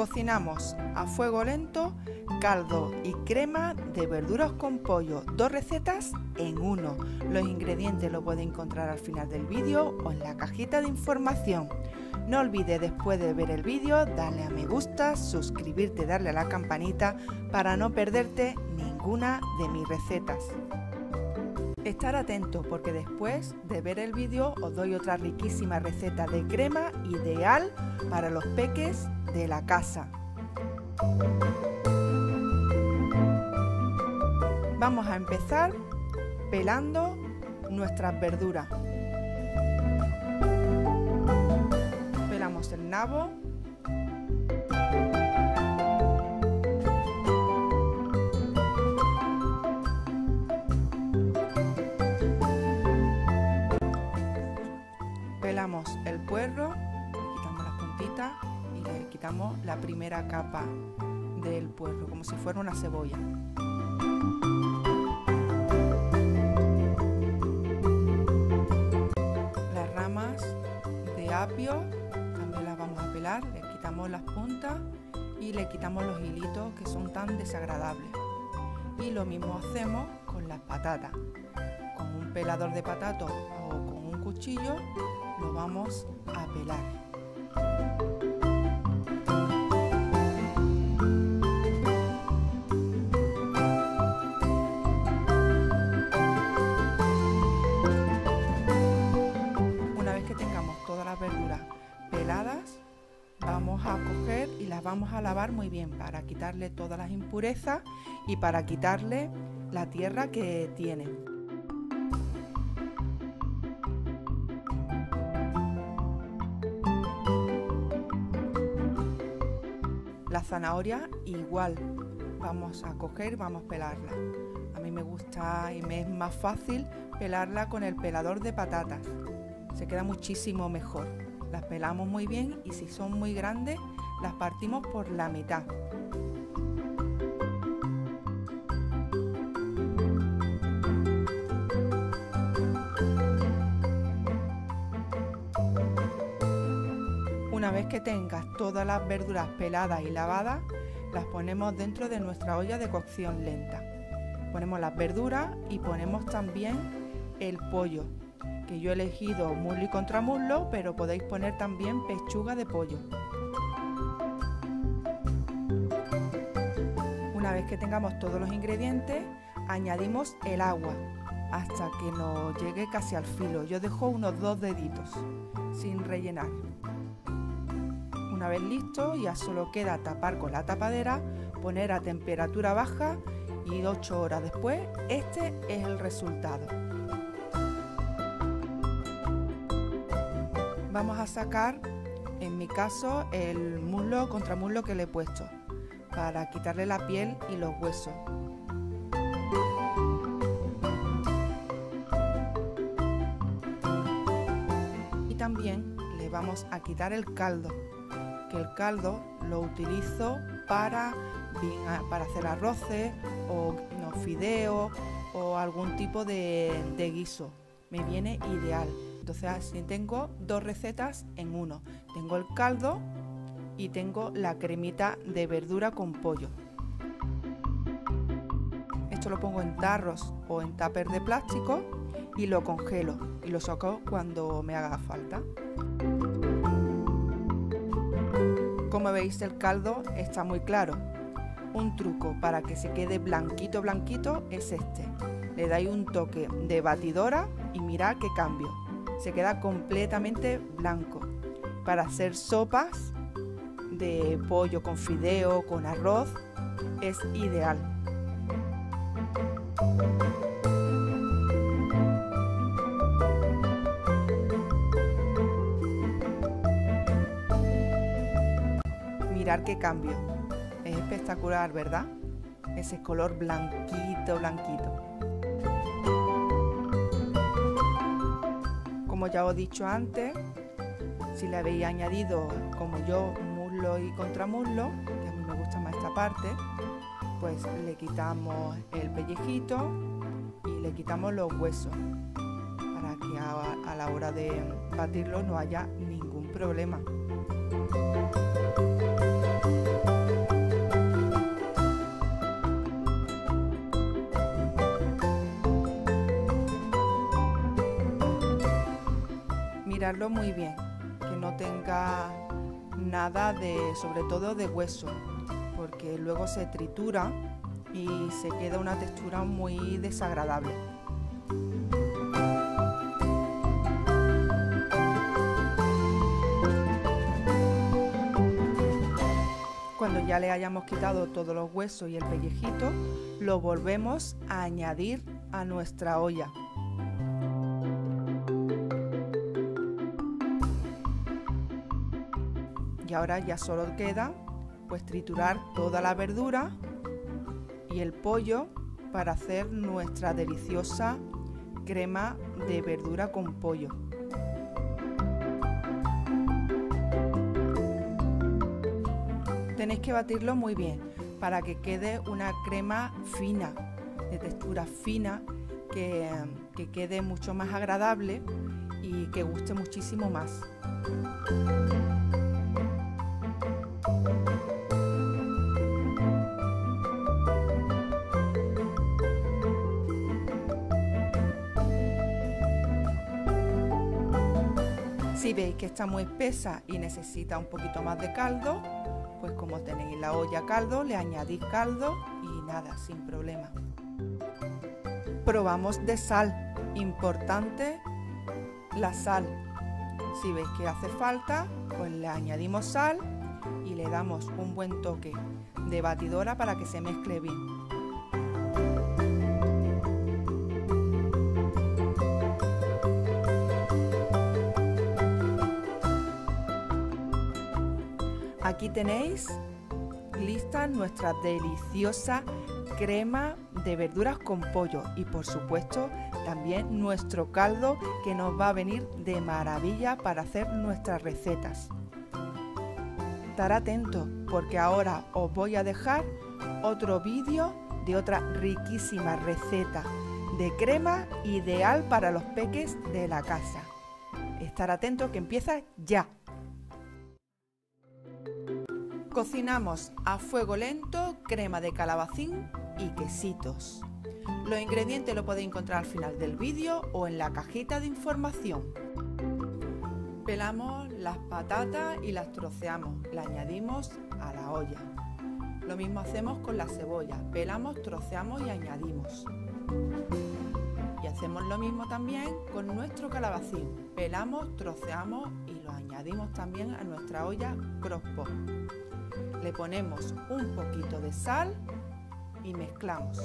Cocinamos a fuego lento caldo y crema de verduras con pollo, 2 recetas en uno. Los ingredientes los puedes encontrar al final del vídeo o en la cajita de información. No olvides después de ver el vídeo darle a me gusta, suscribirte, darle a la campanita para no perderte ninguna de mis recetas. Estar atento porque después de ver el vídeo os doy otra riquísima receta de crema ideal para los peques de la casa. Vamos a empezar pelando nuestras verduras. Pelamos el nabo. Pelamos el puerro, le quitamos las puntitas y le quitamos la primera capa del puerro, como si fuera una cebolla. Las ramas de apio también las vamos a pelar, le quitamos las puntas y le quitamos los hilitos que son tan desagradables. Y lo mismo hacemos con las patatas. Con un pelador de patatas o con un cuchillo lo vamos a pelar. Una vez que tengamos todas las verduras peladas, vamos a coger y las vamos a lavar muy bien para quitarle todas las impurezas y para quitarle la tierra que tiene. La zanahoria igual, vamos a coger y vamos a pelarla. A mí me gusta y me es más fácil pelarla con el pelador de patatas. Se queda muchísimo mejor. Las pelamos muy bien y si son muy grandes las partimos por la mitad. Una vez que tengas todas las verduras peladas y lavadas, las ponemos dentro de nuestra olla de cocción lenta. Ponemos las verduras y ponemos también el pollo, que yo he elegido muslo y contramuslo, pero podéis poner también pechuga de pollo. Una vez que tengamos todos los ingredientes, añadimos el agua hasta que nos llegue casi al filo. Yo dejo unos 2 deditos sin rellenar. Una vez listo, ya solo queda tapar con la tapadera, poner a temperatura baja y 8 horas después, este es el resultado. Vamos a sacar, en mi caso, el muslo contramuslo que le he puesto para quitarle la piel y los huesos. Y también le vamos a quitar el caldo. El caldo lo utilizo para hacer arroces o fideos o algún tipo de guiso. Me viene ideal. Entonces así tengo 2 recetas en uno. Tengo el caldo y tengo la cremita de verdura con pollo. Esto lo pongo en tarros o en tupper de plástico y lo congelo y lo saco cuando me haga falta. Como veis, el caldo está muy claro. Un truco para que se quede blanquito blanquito es este. Le dais un toque de batidora y mirad qué cambio. Se queda completamente blanco. Para hacer sopas de pollo con fideo, con arroz, es ideal. Mirar qué cambio, es espectacular, ¿verdad? Ese color blanquito, blanquito. Como ya os he dicho antes, si le habéis añadido, como yo, muslo y contramuslo, que a mí me gusta más esta parte, pues le quitamos el pellejito y le quitamos los huesos para que a la hora de batirlo no haya ningún problema. mirarlo muy bien, que no tenga nada sobre todo de hueso, porque luego se tritura y se queda una textura muy desagradable. Cuando ya le hayamos quitado todos los huesos y el pellejito, lo volvemos a añadir a nuestra olla. Y ahora ya solo queda pues triturar toda la verdura y el pollo para hacer nuestra deliciosa crema de verdura con pollo. Tenéis que batirlo muy bien para que quede una crema fina, de textura fina, que quede mucho más agradable y que guste muchísimo más. Si veis que está muy espesa y necesita un poquito más de caldo, pues como tenéis la olla a caldo, le añadís caldo y nada, sin problema. Probamos de sal, importante la sal. Si veis que hace falta, pues le añadimos sal y le damos un buen toque de batidora para que se mezcle bien. Aquí tenéis lista nuestra deliciosa crema de verduras con pollo y por supuesto también nuestro caldo que nos va a venir de maravilla para hacer nuestras recetas. Estar atentos porque ahora os voy a dejar otro vídeo de otra riquísima receta de crema ideal para los peques de la casa. Estar atentos que empieza ya. Cocinamos a fuego lento crema de calabacín y quesitos. Los ingredientes los podéis encontrar al final del vídeo o en la cajita de información. Pelamos las patatas y las troceamos, las añadimos a la olla. Lo mismo hacemos con la cebolla, pelamos, troceamos y añadimos. Y hacemos lo mismo también con nuestro calabacín, pelamos, troceamos y lo añadimos también a nuestra olla crock-pot. Le ponemos un poquito de sal y mezclamos.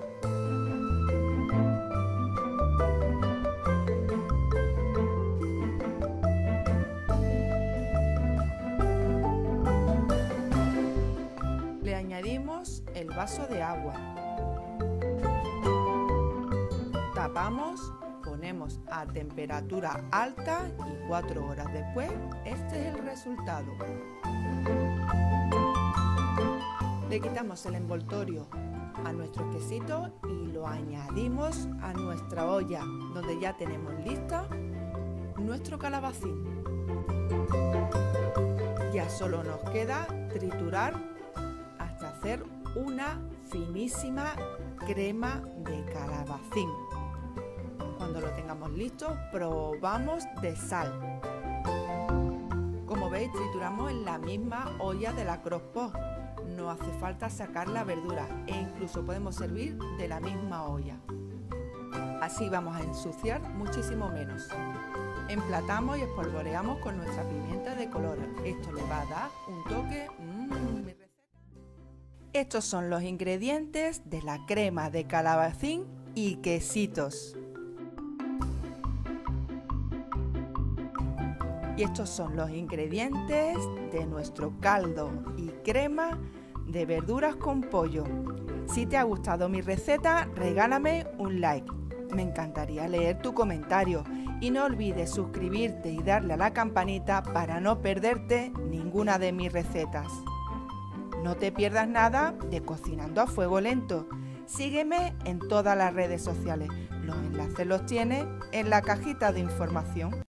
Le añadimos el vaso de agua. Tapamos, ponemos a temperatura alta y 4 horas después, este es el resultado. Le quitamos el envoltorio a nuestro quesito y lo añadimos a nuestra olla, donde ya tenemos lista nuestro calabacín. Ya solo nos queda triturar hasta hacer una finísima crema de calabacín. Cuando lo tengamos listo, probamos de sal. Como veis, trituramos en la misma olla de la crock-pot. No hace falta sacar la verdura e incluso podemos servir de la misma olla. Así vamos a ensuciar muchísimo menos. Emplatamos y espolvoreamos con nuestra pimienta de color. Esto le va a dar un toque. Mi receta. Estos son los ingredientes de la crema de calabacín y quesitos. Y estos son los ingredientes de nuestro caldo y crema de verduras con pollo. Si te ha gustado mi receta, regálame un like. Me encantaría leer tu comentario y no olvides suscribirte y darle a la campanita para no perderte ninguna de mis recetas. No te pierdas nada de Cocinando a Fuego Lento. Sígueme en todas las redes sociales. Los enlaces los tienes en la cajita de información.